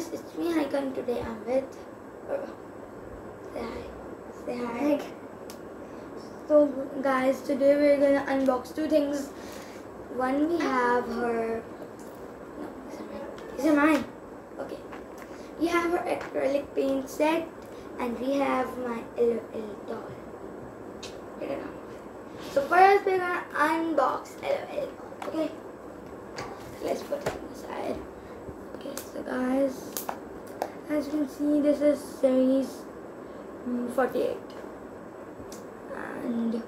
it's me Haika. Today I'm with say hi. Say hi. So guys, today we're gonna unbox two things. One, we have her these are mine. Okay. We have her acrylic paint set and we have my LOL doll. So first we're gonna unbox LOL. Okay. Let's put it on the side. Okay, so guys, as you can see, this is series 48 and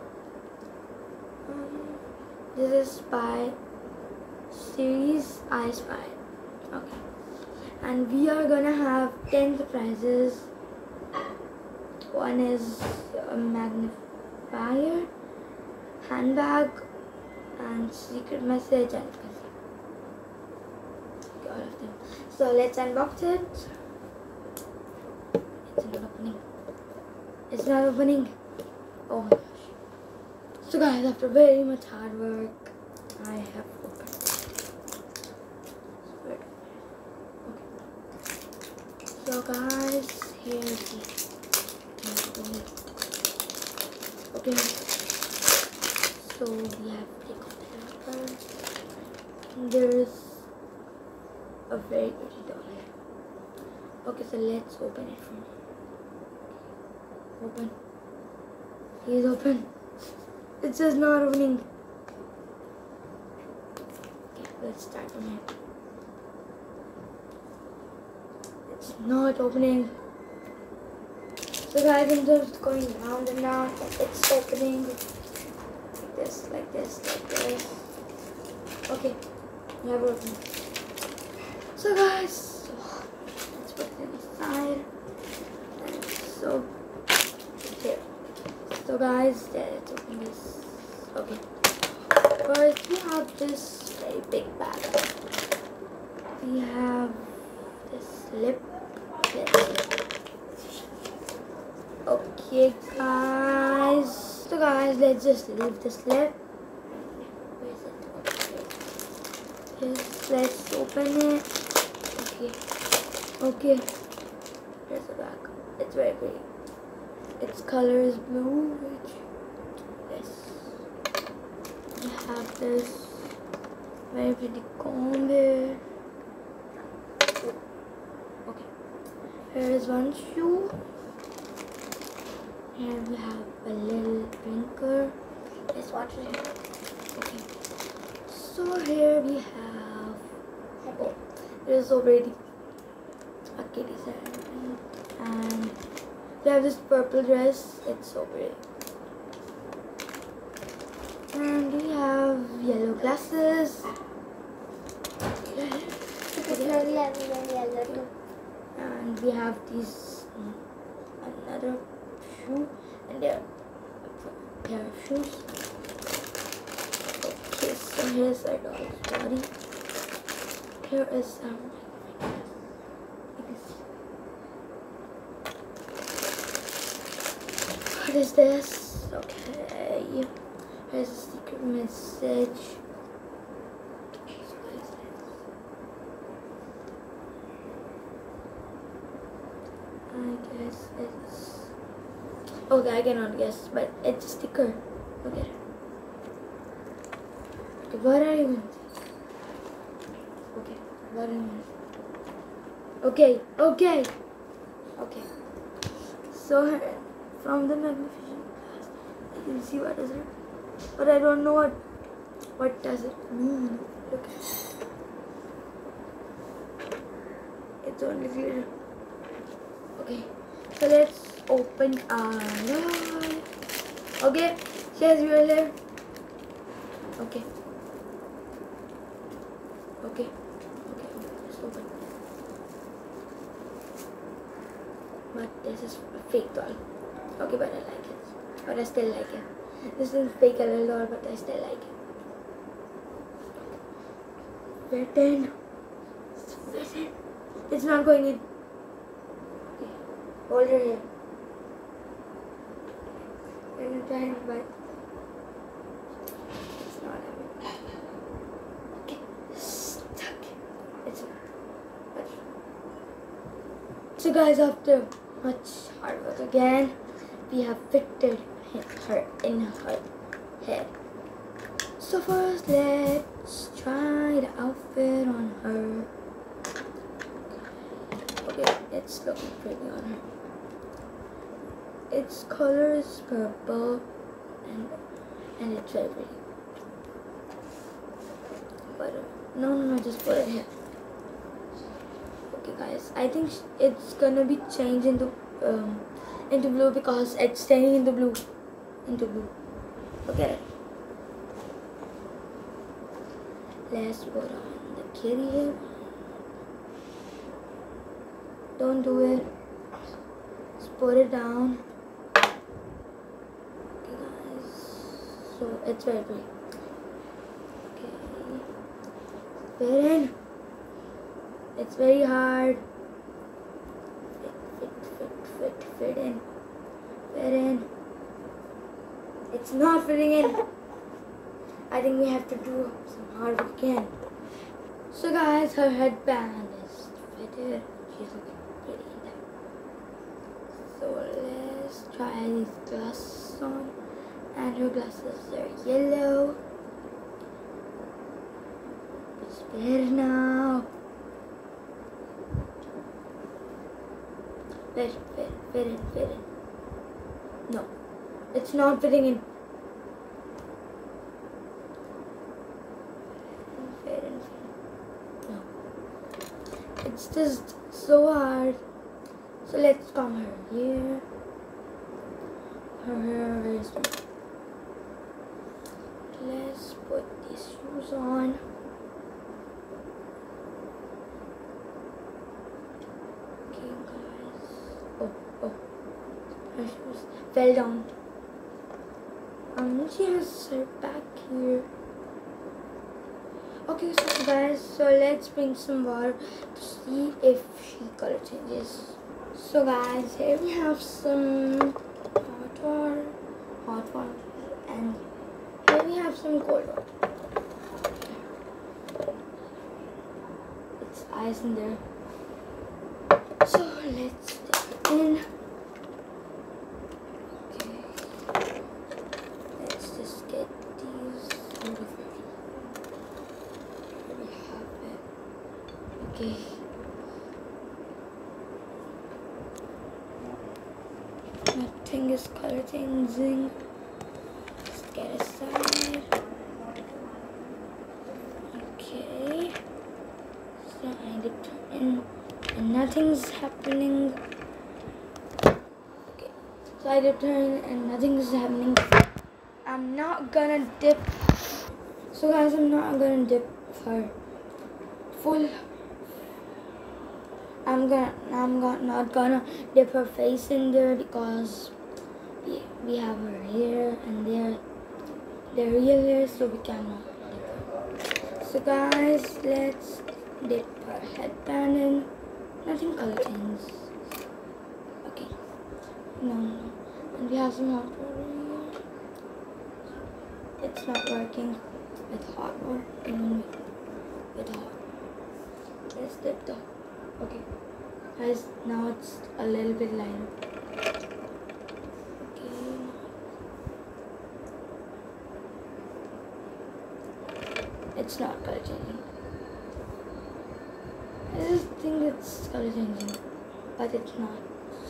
this is by series I Spy. Okay, and we are gonna have 10 surprises. One is a magnifier, handbag, and secret message, and all of them. So let's unbox it. It's not opening. It's not opening. Oh my gosh. So guys, after very much hard work, I have opened it. Okay. So guys, here's the okay. So we have taken the wrapper. There's a very pretty doll here. Okay, so let's open it from open. Please open. It's just not opening. Okay, let's start from here. It's not opening. So guys, I'm just going round and round. It's opening like this, like this, like this. Okay, never opened. So guys, let's put it inside. And so here. So guys, let's open this. Okay. First we have this very big bag. We have this lip. Okay guys. So guys, let's just leave this lip. Where is it? Okay. Yes, let's open it. Okay, here's the back. It's very pretty. Its color is blue, which yes. We have this very pretty comb here. Okay, here is one shoe. Here we have a little drinker. Let's watch it here. Okay, so here we have it is already a kitty set, and we have this purple dress. It's so pretty. And we have yellow glasses. Yellow. And we have these another shoe, and there a pair of shoes. Okay, so here's our doll's body. Here is what is this? Okay, here's a secret message. I guess it's okay. I cannot guess, but it's a sticker. Look at it. Okay, what are you? Okay, what are you? Okay. So from the magnificent glass, you can see what is it, but I don't know what does it mean. Look at it. It's only glitter. Okay, so let's open our okay. Says you are there. Okay. Let's open. But this is a fake doll. Okay, but I like it. But I still like it. This is fake LOL doll, but I still like it. Where 10? It's not going in. Okay, hold her here. I'm gonna try and bite. It's not happening. Okay, stuck. It's not. So guys, after much hard work again, we have fitted her in her head. So first, let's try the outfit on her. Okay, it's looking pretty on her. Its color is purple and it's very pretty. But no, just put it here. Okay guys, I think it's gonna be changed into blue because it's staying into blue. Okay. Let's put on the kitty here. Don't do it. Just put it down. Okay guys. So it's very pretty. Okay. Fit in. It's very hard. Fit in. Fit in. It's not fitting in. I think we have to do some hard work again. So guys, her headband is fitted. She's looking pretty in there. So let's try these glasses on. And her glasses are yellow. It's better now. Fit in. No, it's not fitting in. Fit in. No, it's just so hard. So let's comb her hair. Her hair is. Let's put these shoes on. Her shoes fell down. She has her back here. Okay, so guys, so let's bring some water to see if she color changes. So guys, here we have some hot water, and here we have some cold water. It's ice in there. So let's stick it in. Okay. Nothing is color changing. Let's get aside. Okay. So I did turn and nothing's happening. Okay. So I did turn and nothing's happening. I'm not gonna dip. So guys, I'm not gonna dip her full. I'm not gonna dip her face in there because we have her hair and they're real hair, so we cannot dip her. So guys, let's dip her headband in. Nothing color changes. Okay. No. And we have some hot water here. It's not working with hot water, even with hot. Let's dip the. Okay, guys, now it's a little bit lighter. Okay. It's not color changing. I just think it's color changing, but it's not.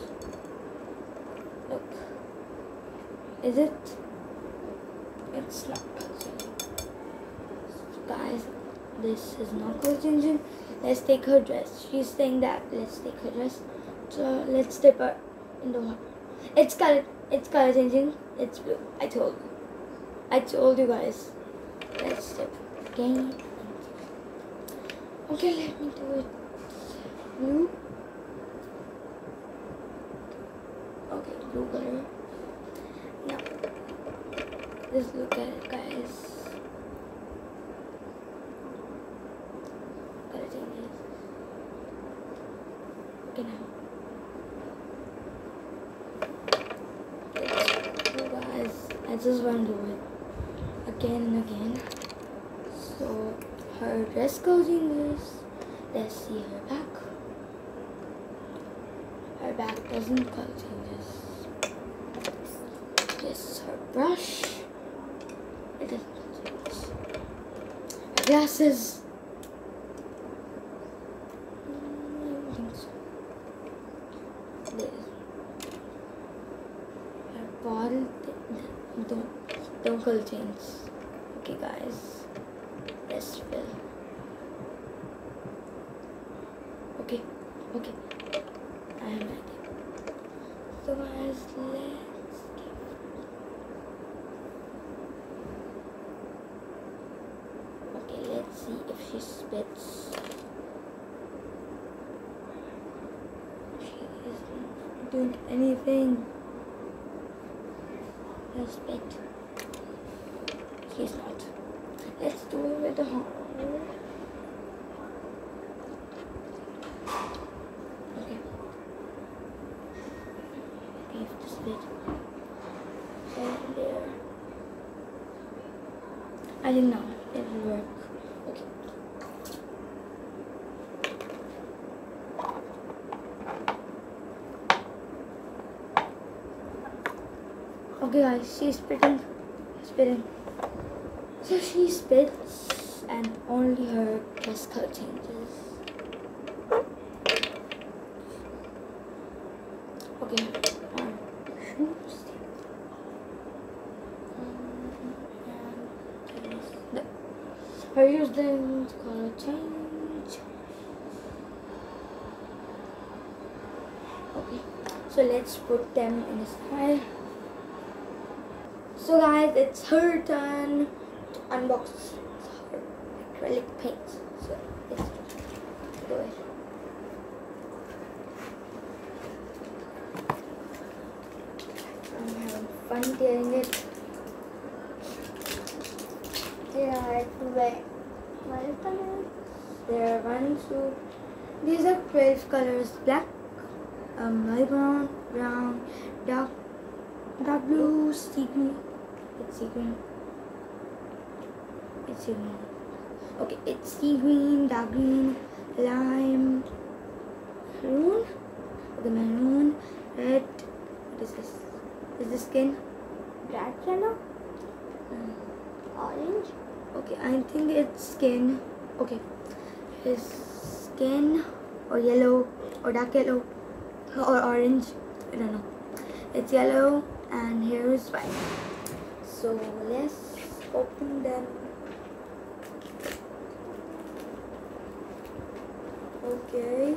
Look. Is it? It's not color changing. So guys, this is not color changing. Let's take her dress. She's saying that let's take her dress. So let's dip her in the water. It's color changing. It's blue. I told you guys. Let's dip again. Okay, let me do it. Blue. Okay, blue color. Now, just look at it, guys. Okay, now. So guys, I just want to do it again and again. So her dress goes in this. Let's see her back. her back doesn't color changes. This is her brush. It doesn't color change. Her glasses. I think so. This. Her bottle. Don't color change. Okay, guys. Let's fill. Okay. I am ready. So guys, let's give. Okay, let's see if she spits. She isn't doing anything. No spit. She's not. Let's do it with the horn. Okay. Give the spit. And there. I think now it will work. Okay. Okay guys, she's spitting. So she spits and only her dress color changes. Okay, shoes. No. Her ears didn't color change. Okay, so let's put them in the side. So guys, it's her turn to unbox her acrylic paint. So let's do it. I'm having fun tearing it. There are 12 colors. There are 1, 2. These are 12 colors: black, light brown, dark blue, sea green. It's sea green. Okay, it's sea green, dark green, lime, maroon. Okay, maroon, red. What is this? Is this skin? Black yellow? Orange? Okay, I think it's skin. Okay, is skin or yellow or dark yellow or orange? I don't know. It's yellow and here is white. So let's open them. Okay,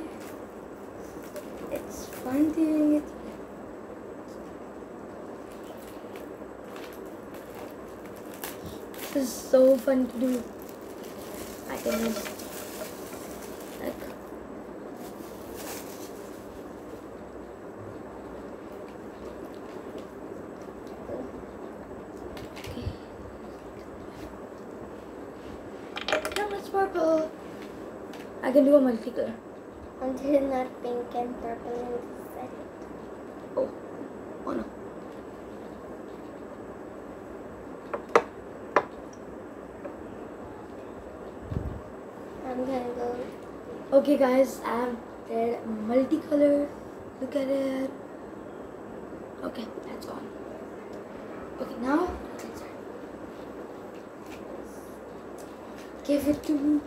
it's fun doing it. This is so fun to do. I can just like. Okay. Now it's purple. I can do a multicolor. Until not pink and purple inside. Oh no. I'm gonna go. Okay guys, I have red multicolor. Look at it. Okay, that's gone. Okay, now give it to me.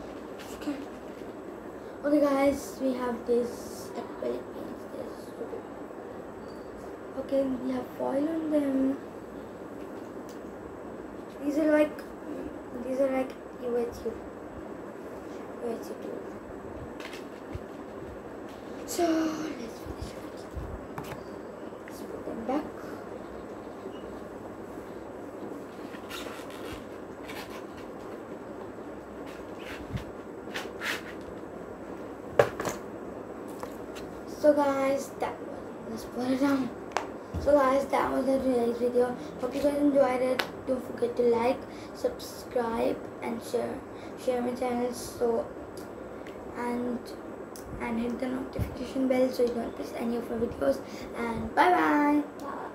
Okay guys, we have this acrylic paints. Okay, we have foil on them. These are like UHU. So let's finish it. Let's put them back. So guys, let's put it down. So guys, that was the today's video. Hope you guys enjoyed it. Don't forget to like, subscribe, and share my channel. So and hit the notification bell so you don't miss any of my videos. And bye bye.